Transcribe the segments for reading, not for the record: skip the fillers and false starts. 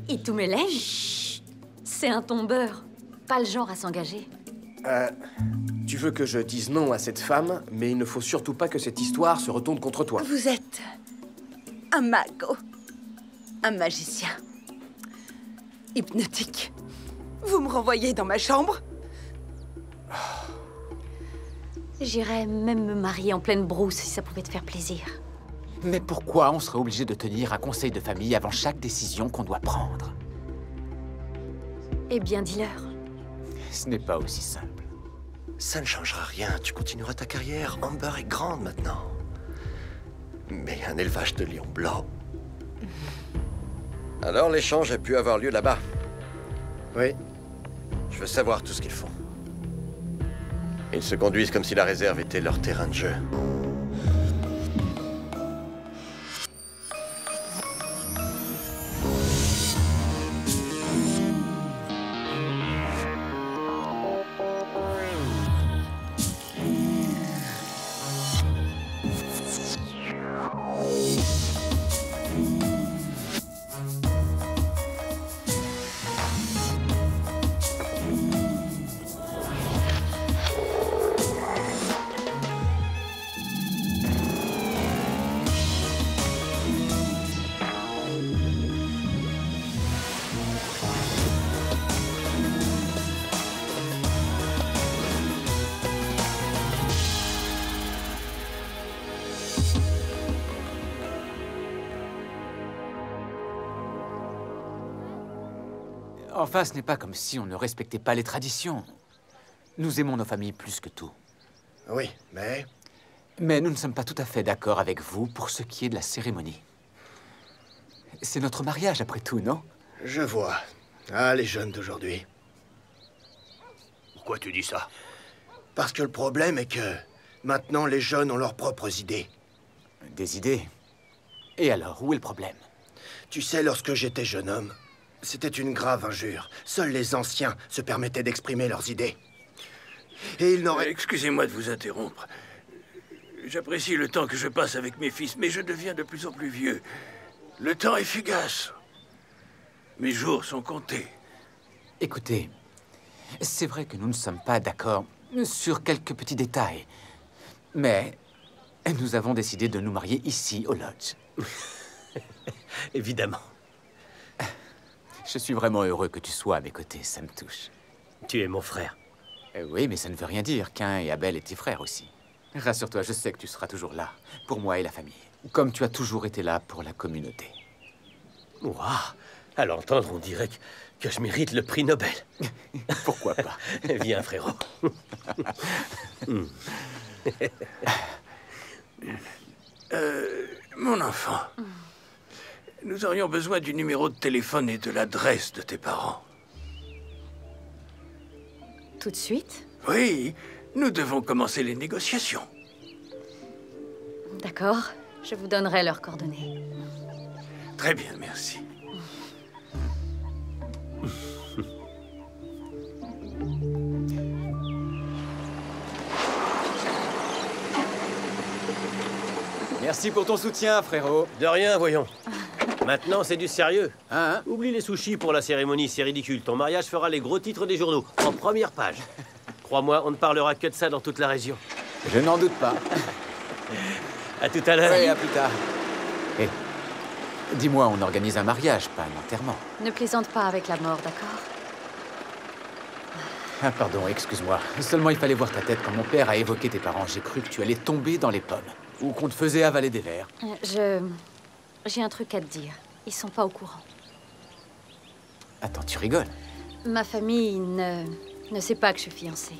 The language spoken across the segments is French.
Et tous mes lèvres? C'est un tombeur. Pas le genre à s'engager. Tu veux que je dise non à cette femme, mais il ne faut surtout pas que cette histoire se retourne contre toi. Vous êtes un mago. Un magicien. Hypnotique. Vous me renvoyez dans ma chambre? J'irais même me marier en pleine brousse si ça pouvait te faire plaisir. Mais pourquoi on serait obligé de tenir un conseil de famille avant chaque décision qu'on doit prendre? Eh bien, dis-leur. Ce n'est pas aussi simple. Ça ne changera rien, tu continueras ta carrière. Amber est grande maintenant. Mais un élevage de lions blancs... Alors l'échange a pu avoir lieu là-bas. Oui. Je veux savoir tout ce qu'ils font. Ils se conduisent comme si la réserve était leur terrain de jeu. Enfin, ce n'est pas comme si on ne respectait pas les traditions. Nous aimons nos familles plus que tout. Oui, mais... Mais nous ne sommes pas tout à fait d'accord avec vous pour ce qui est de la cérémonie. C'est notre mariage, après tout, non? Je vois. Ah, les jeunes d'aujourd'hui. Pourquoi tu dis ça? Parce que le problème est que... maintenant, les jeunes ont leurs propres idées. Des idées? Et alors, où est le problème? Tu sais, lorsque j'étais jeune homme, c'était une grave injure. Seuls les anciens se permettaient d'exprimer leurs idées. Et ils n'auraient... Excusez-moi de vous interrompre. J'apprécie le temps que je passe avec mes fils, mais je deviens de plus en plus vieux. Le temps est fugace. Mes jours sont comptés. Écoutez, c'est vrai que nous ne sommes pas d'accord sur quelques petits détails. Mais nous avons décidé de nous marier ici, au lodge. Évidemment. Je suis vraiment heureux que tu sois à mes côtés, ça me touche. Tu es mon frère. Oui, mais ça ne veut rien dire. Cain et Abel étaient frères aussi. Rassure-toi, je sais que tu seras toujours là, pour moi et la famille. Comme tu as toujours été là pour la communauté. Waouh! À l'entendre, on dirait que je mérite le prix Nobel. Pourquoi pas? Viens, frérot. Mon enfant, nous aurions besoin du numéro de téléphone et de l'adresse de tes parents. Tout de suite? Oui, nous devons commencer les négociations. D'accord, je vous donnerai leurs coordonnées. Très bien, merci. Merci pour ton soutien, frérot. De rien, voyons. Maintenant, c'est du sérieux. Hein? Oublie les sushis pour la cérémonie, c'est ridicule. Ton mariage fera les gros titres des journaux, en première page. Crois-moi, on ne parlera que de ça dans toute la région. Je n'en doute pas. À tout à l'heure. Oui, à plus tard. Hé, dis-moi, on organise un mariage, pas un enterrement. Ne plaisante pas avec la mort, d'accord? Ah, pardon, excuse-moi. Seulement, il fallait voir ta tête quand mon père a évoqué tes parents. J'ai cru que tu allais tomber dans les pommes. Ou qu'on te faisait avaler des vers. J'ai un truc à te dire. Ils sont pas au courant. Attends, tu rigoles? Ma famille ne sait pas que je suis fiancée.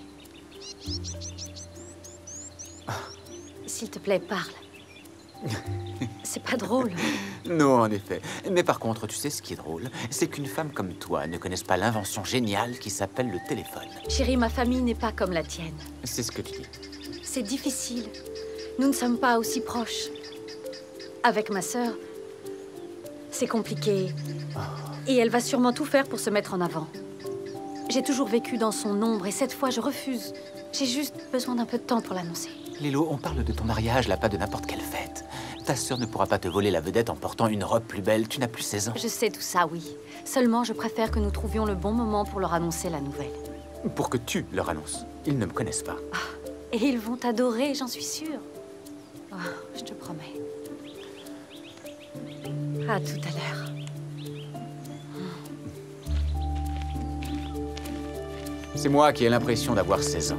S'il te plaît, parle. C'est pas drôle. Non, en effet. Mais par contre, tu sais ce qui est drôle? C'est qu'une femme comme toi ne connaisse pas l'invention géniale qui s'appelle le téléphone. Chérie, ma famille n'est pas comme la tienne. C'est ce que tu dis. C'est difficile. Nous ne sommes pas aussi proches. Avec ma sœur, c'est compliqué. Et elle va sûrement tout faire pour se mettre en avant. J'ai toujours vécu dans son ombre et cette fois, je refuse. J'ai juste besoin d'un peu de temps pour l'annoncer. Lilo, on parle de ton mariage, là, pas de n'importe quelle fête. ta sœur ne pourra pas te voler la vedette en portant une robe plus belle. Tu n'as plus 16 ans. Je sais tout ça, oui. Seulement, je préfère que nous trouvions le bon moment pour leur annoncer la nouvelle. Pour que tu leur annonces. Ils ne me connaissent pas. Et ils vont t'adorer, j'en suis sûre. Oh, je te promets. À tout à l'heure. C'est moi qui ai l'impression d'avoir 16 ans.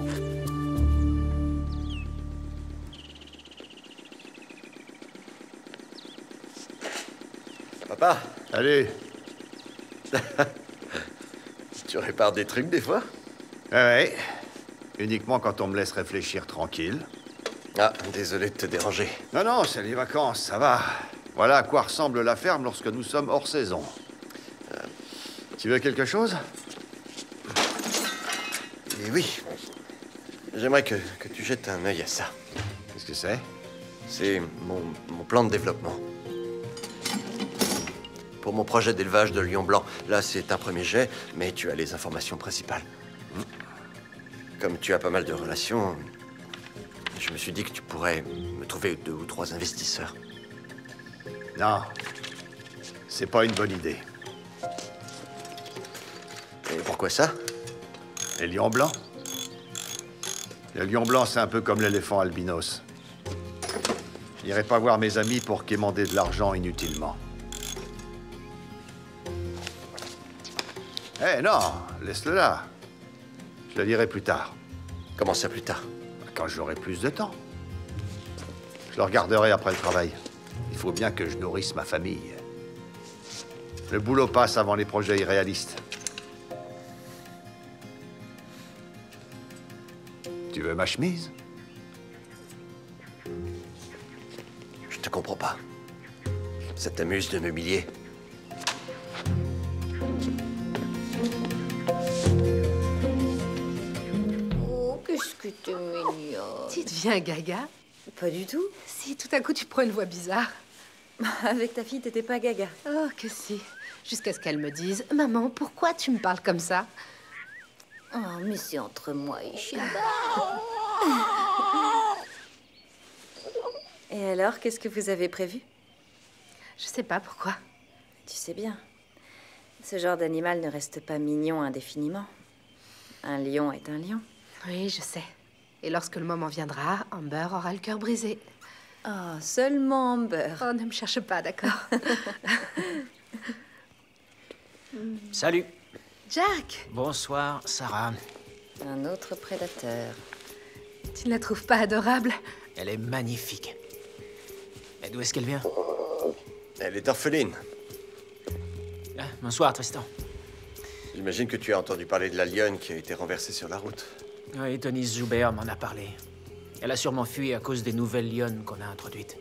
Papa, Allez. tu répares des trucs des fois? Ouais. Uniquement quand on me laisse réfléchir tranquille. Ah, désolé de te déranger. Non, non, c'est les vacances, ça va. Voilà à quoi ressemble la ferme lorsque nous sommes hors saison. Tu veux quelque chose? Et oui, j'aimerais que tu jettes un œil à ça. Qu'est-ce que c'est? C'est mon plan de développement. Pour mon projet d'élevage de lion blanc. Là, c'est un premier jet, mais tu as les informations principales. Comme tu as pas mal de relations, je me suis dit que tu pourrais me trouver 2 ou 3 investisseurs. Non. C'est pas une bonne idée. Et pourquoi ça? Les lions blancs? Le lion blanc, c'est un peu comme l'éléphant albinos. Je n'irai pas voir mes amis pour quémander de l'argent inutilement. Eh non, laisse-le là. Je le lirai plus tard, Comment ça plus tard? quand j'aurai plus de temps. Je le regarderai après le travail. Il faut bien que je nourrisse ma famille. Le boulot passe avant les projets irréalistes. Tu veux ma chemise? Je te comprends pas. Ça t'amuse de m'humilier? Oh, qu'est-ce que t'es mignon. Tu deviens gaga? Pas du tout. Si tout à coup tu prends une voix bizarre. Avec ta fille, t'étais pas gaga. Oh, que si. Jusqu'à ce qu'elle me dise, maman, pourquoi tu me parles comme ça? Oh, mais c'est entre moi et Shiba. Et alors, qu'est-ce que vous avez prévu? Je sais pas pourquoi. Tu sais bien, ce genre d'animal ne reste pas mignon indéfiniment. Un lion est un lion. Oui, je sais. Et lorsque le moment viendra, Amber aura le cœur brisé. Oh, seulement Amber. Oh, ne me cherche pas, d'accord? Salut. Jack, Bonsoir, Sarah. Un autre prédateur. tu ne la trouves pas adorable? Elle est magnifique. Et d'où est-ce qu'elle vient? Elle est orpheline. Ah, bonsoir, Tristan. J'imagine que tu as entendu parler de la lionne qui a été renversée sur la route. Oui, Tony Zuber m'en a parlé. Elle a sûrement fui à cause des nouvelles lionnes qu'on a introduites.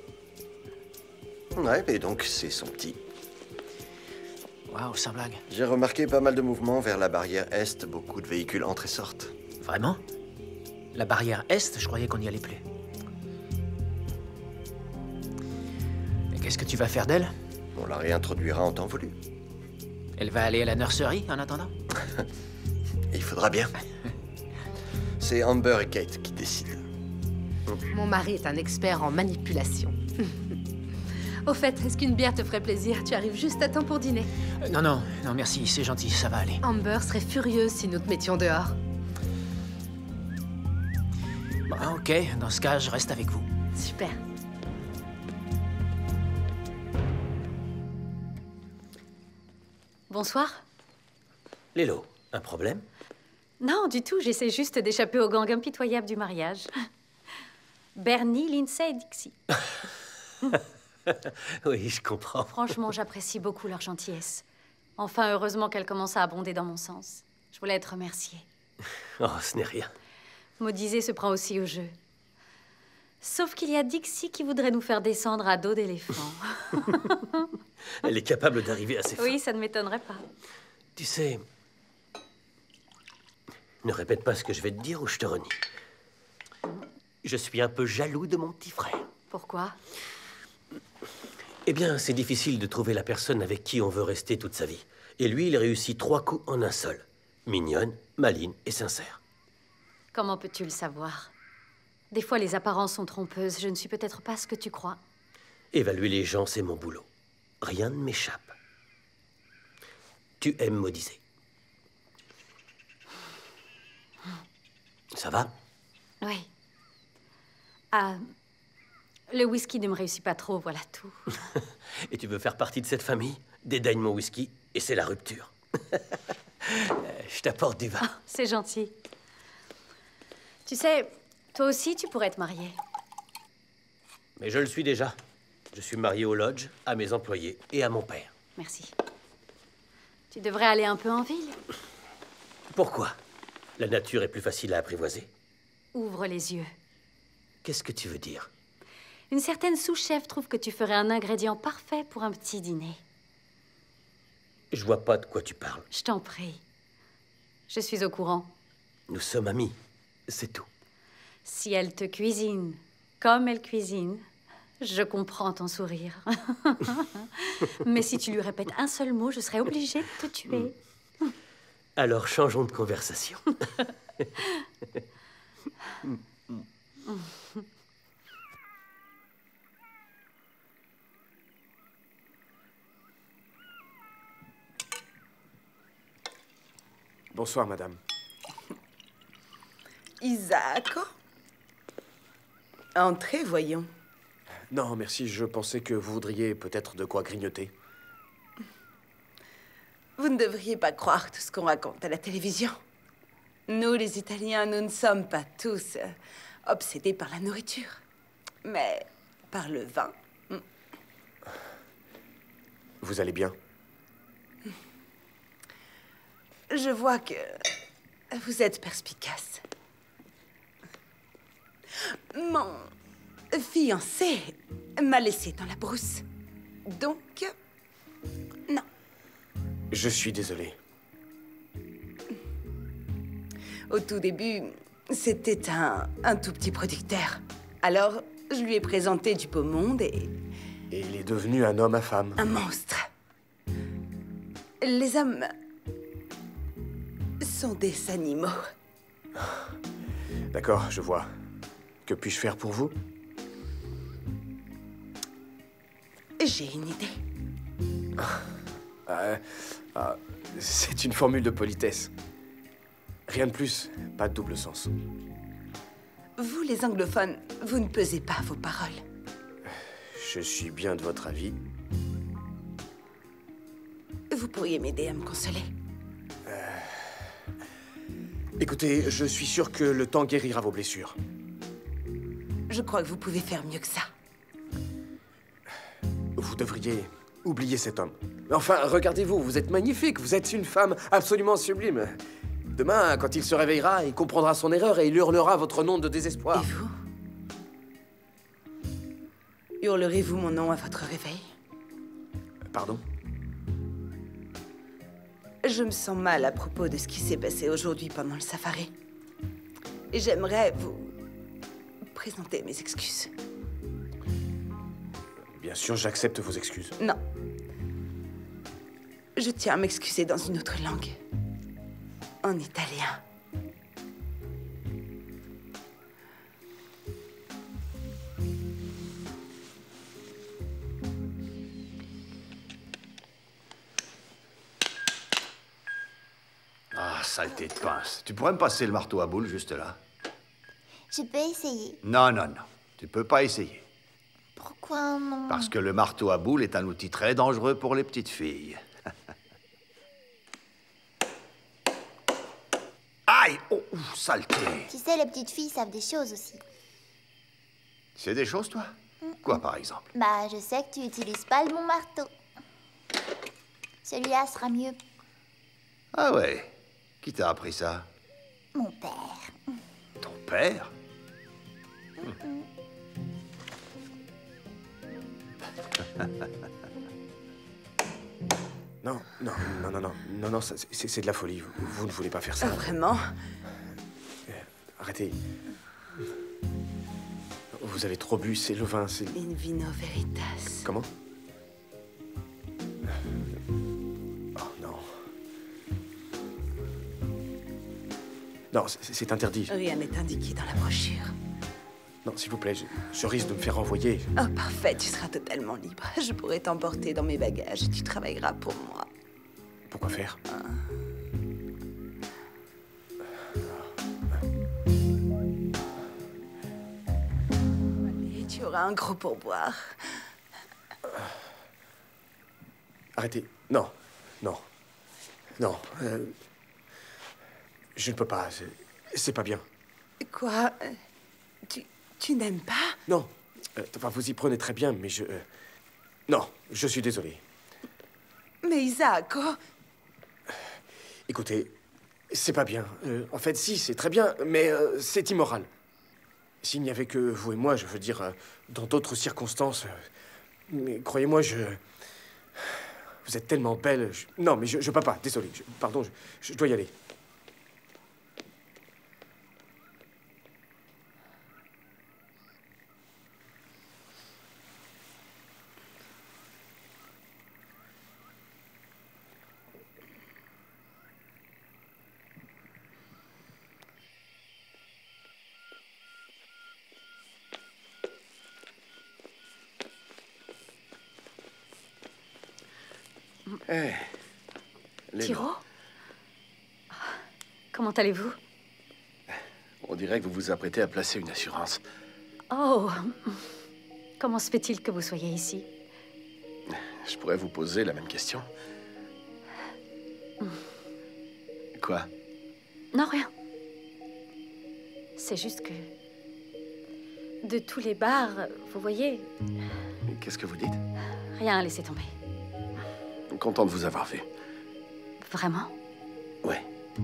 Ouais, et donc c'est son petit. Waouh, sans blague. J'ai remarqué pas mal de mouvements vers la barrière Est, beaucoup de véhicules entrent et sortent. Vraiment? La barrière Est, je croyais qu'on n'y allait plus. Et qu'est-ce que tu vas faire d'elle? On la réintroduira en temps voulu. Elle va aller à la nurserie en attendant? Il faudra bien. C'est Amber et Kate qui décident. Mon mari est un expert en manipulation. Au fait, est-ce qu'une bière te ferait plaisir? Tu arrives juste à temps pour dîner. Non, non, non, merci, c'est gentil, ça va aller. Amber serait furieuse si nous te mettions dehors. Bon, ok, dans ce cas, je reste avec vous. Super. Bonsoir. Lélo, un problème? Non, du tout, j'essaie juste d'échapper au gang impitoyable du mariage. Bernie, Lindsay et Dixie. Oui, je comprends. Franchement, j'apprécie beaucoup leur gentillesse. Enfin, heureusement qu'elle commence à abonder dans mon sens. Je voulais être remerciée. Oh, ce n'est rien. Maudisé se prend aussi au jeu. Sauf qu'il y a Dixie qui voudrait nous faire descendre à dos d'éléphant. Elle est capable d'arriver à ses fins. Oui, ça ne m'étonnerait pas. Tu sais... Ne répète pas ce que je vais te dire ou je te renie. Je suis un peu jaloux de mon petit frère. Pourquoi? Eh bien, c'est difficile de trouver la personne avec qui on veut rester toute sa vie. Et lui, il réussit 3 coups en un seul. Mignonne, maligne et sincère. Comment peux-tu le savoir? Des fois, les apparences sont trompeuses. Je ne suis peut-être pas ce que tu crois. Évaluer les gens, c'est mon boulot. Rien ne m'échappe. Tu aimes m'odiser. Ça va? Oui. Ah, le whisky ne me réussit pas trop, voilà tout. Et tu veux faire partie de cette famille? Dédaigne mon whisky, et c'est la rupture. Je t'apporte du vin. Oh, c'est gentil. Tu sais, toi aussi, tu pourrais te marier. Mais je le suis déjà. Je suis marié au lodge, à mes employés et à mon père. Merci. Tu devrais aller un peu en ville. Pourquoi? La nature est plus facile à apprivoiser. Ouvre les yeux. Qu'est-ce que tu veux dire? Une certaine sous-chef trouve que tu ferais un ingrédient parfait pour un petit dîner. Je vois pas de quoi tu parles. Je t'en prie. Je suis au courant. Nous sommes amis, c'est tout. Si elle te cuisine comme elle cuisine, je comprends ton sourire. Mais si tu lui répètes un seul mot, je serais obligée de te tuer. Alors, changeons de conversation. Bonsoir, madame. Isaac? Entrez, voyons. Non, merci, je pensais que vous voudriez peut-être de quoi grignoter. Vous ne devriez pas croire tout ce qu'on raconte à la télévision. Nous, les Italiens, nous ne sommes pas tous obsédés par la nourriture, mais par le vin. Vous allez bien? Je vois que vous êtes perspicace. Mon fiancé m'a laissé dans la brousse. Donc, non. Je suis désolé. Au tout début, c'était un tout petit producteur. Alors, je lui ai présenté du beau monde et... Et il est devenu un homme à femme. Un monstre. Les hommes sont des animaux. D'accord, je vois. Que puis-je faire pour vous? J'ai une idée. C'est une formule de politesse. Rien de plus, pas de double sens. Vous, les anglophones, vous ne pesez pas vos paroles. Je suis bien de votre avis. Vous pourriez m'aider à me consoler. Écoutez, je suis sûr que le temps guérira vos blessures. Je crois que vous pouvez faire mieux que ça. Vous devriez oublier cet homme. Enfin, regardez-vous, vous êtes magnifique, vous êtes une femme absolument sublime. Demain, quand il se réveillera, il comprendra son erreur et il hurlera votre nom de désespoir. Et vous? Hurlerez-vous mon nom à votre réveil? Pardon? Je me sens mal à propos de ce qui s'est passé aujourd'hui pendant le safari. Et j'aimerais vous présenter mes excuses. Bien sûr, j'accepte vos excuses. Non. Je tiens à m'excuser dans une autre langue. En italien. Ah, saleté de pince. Tu pourrais me passer le marteau à boules juste là? Je peux essayer. Non, non, non. Tu peux pas essayer. Pourquoi non? Parce que le marteau à boules est un outil très dangereux pour les petites filles. Aïe! Oh, saleté! Tu sais, les petites filles savent des choses aussi. C'est des choses, toi? Quoi, par exemple? Bah, je sais que tu utilises pas le bon marteau. Celui-là sera mieux. Ah ouais? Qui t'a appris ça? Mon père. Ton père? Non, non, non, non, non, non, non, c'est de la folie. Vous ne voulez pas faire ça. Vraiment? Arrêtez. Vous avez trop bu, c'est le vin, c'est... In vino veritas. Comment? Oh, non. Non, c'est interdit. Rien n'est indiqué dans la brochure. Non, s'il vous plaît, je risque de me faire renvoyer. Oh, parfait, tu seras totalement libre. Je pourrai t'emporter dans mes bagages et tu travailleras pour moi. Pourquoi faire? Et tu auras un gros pourboire. Arrêtez. Non. Non. Non. Je ne peux pas. C'est pas bien. Quoi? Tu n'aimes pas? Non. Enfin, vous y prenez très bien, mais je... Non, je suis désolé. Mais Isaac, oh. Écoutez, c'est pas bien. En fait, si, c'est très bien, mais c'est immoral. S'il n'y avait que vous et moi, je veux dire, dans d'autres circonstances... mais croyez-moi, Vous êtes tellement belle. Non, mais je peux pas, désolé. Pardon, je dois y aller. Hey, Tiro? Comment allez-vous? On dirait que vous vous apprêtez à placer une assurance. Oh, comment se fait-il que vous soyez ici? Je pourrais vous poser la même question. Quoi? Non, rien. C'est juste que... de tous les bars, vous voyez... Qu'est-ce que vous dites? Rien, laissez tomber. Content de vous avoir vu. Vraiment? Ouais.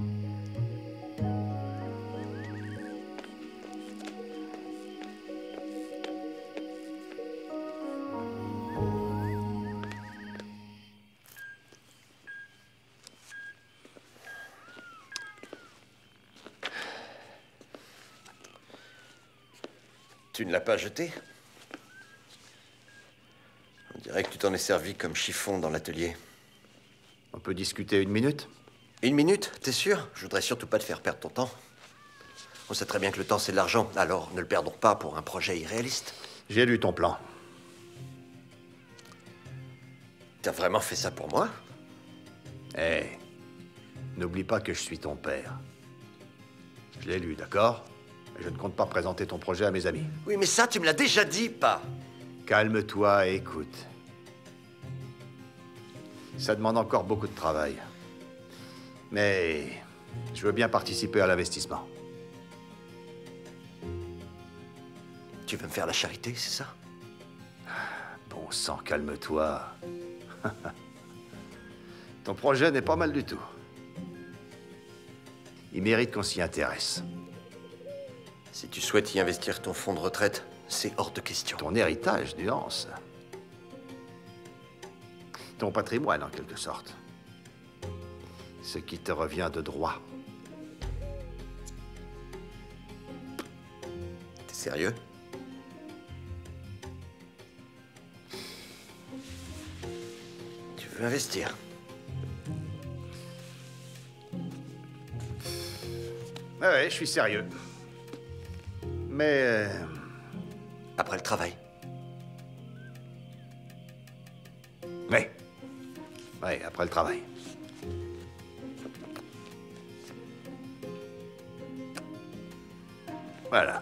Tu ne l'as pas jeté? On dirait que tu t'en es servi comme chiffon dans l'atelier. On peut discuter 1 minute? 1 minute? T'es sûr? Je voudrais surtout pas te faire perdre ton temps. On sait très bien que le temps, c'est de l'argent. Alors, ne le perdons pas pour un projet irréaliste. J'ai lu ton plan. T'as vraiment fait ça pour moi? Hé, n'oublie pas que je suis ton père. Je l'ai lu, d'accord? Je ne compte pas présenter ton projet à mes amis. Oui, mais ça, tu me l'as déjà dit, pas. Calme-toi et écoute. Ça demande encore beaucoup de travail. Mais je veux bien participer à l'investissement. Tu veux me faire la charité, c'est ça? Bon sang, calme-toi. Ton projet n'est pas mal du tout. Il mérite qu'on s'y intéresse. Si tu souhaites y investir ton fonds de retraite, c'est hors de question. Ton héritage, nuance. Ton patrimoine, en quelque sorte. Ce qui te revient de droit. T'es sérieux? Tu veux investir? Ouais, je suis sérieux. Mais... Après le travail? Oui. Oui, après le travail. Voilà.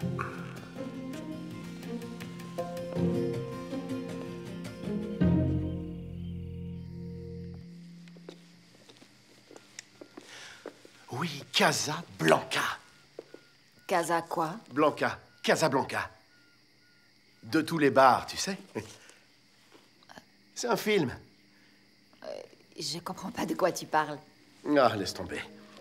Oui, Casablanca. Casa quoi? Blanca. Casablanca. De tous les bars, tu sais. C'est un film. Je comprends pas de quoi tu parles. Ah, laisse tomber.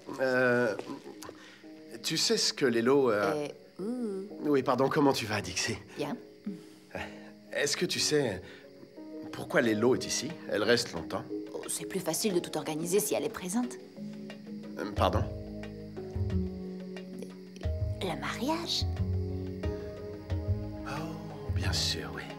Tu sais ce que Lélo... Oui, pardon, comment tu vas, Dixie? Bien. Est-ce que tu sais pourquoi Lélo est ici? Elle reste longtemps. Oh, c'est plus facile de tout organiser si elle est présente. Pardon? Le mariage? Oh, bien sûr, oui.